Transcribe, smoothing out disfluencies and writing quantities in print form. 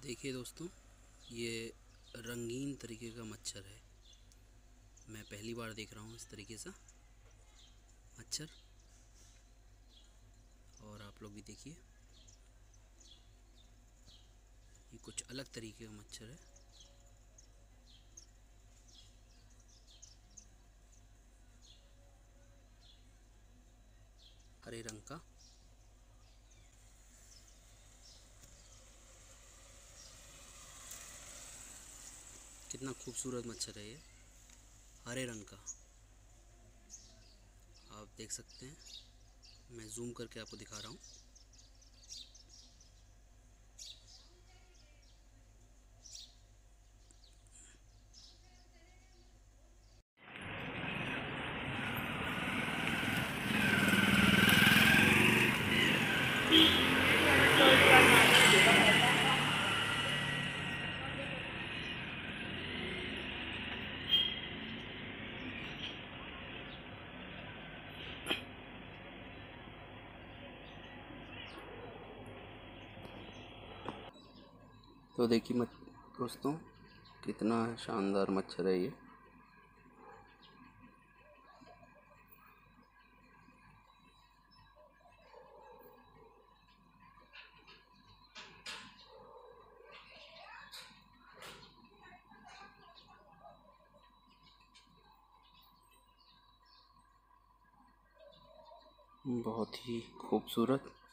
देखिए दोस्तों, ये रंगीन तरीके का मच्छर है। मैं पहली बार देख रहा हूँ इस तरीके से मच्छर। और आप लोग भी देखिए, ये कुछ अलग तरीके का मच्छर है। हरे रंग का। कितना खूबसूरत मच्छर है ये, हरे रंग का। आप देख सकते हैं, मैं जूम करके आपको दिखा रहा हूँ। तो देखिए दोस्तों, कितना शानदार मच्छर है ये। बहुत ही खूबसूरत